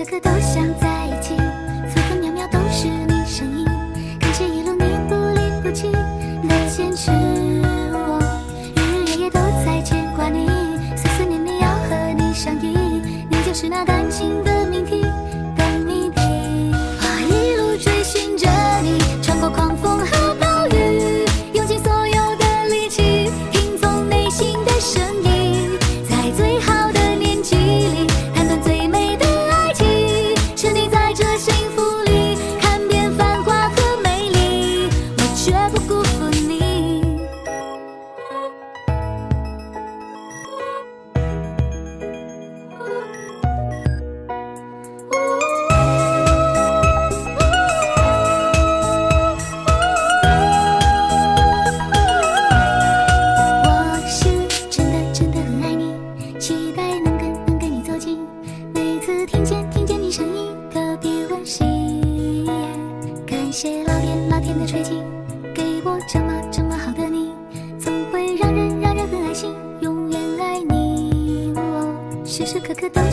刻刻都想在一起，分分秒秒都是你身影，感谢一路你不离不弃的坚持，我日日夜夜都在牵挂你，思思念念要和你相依，你就是那感情的命题的谜底。我一路追寻着你，穿过狂风和暴雨，用尽所有的力气，听从内心的声音，在最好的年纪里谈段最美的爱情，沉溺在这幸福里，看遍繁华和美丽，我绝不辜负你。我是真的真的很爱你，期待能跟你走近，每次听见你声音特别温馨。感谢老天的垂青，给我这么好的你，总会让人很安心，永远爱你。我时时刻刻都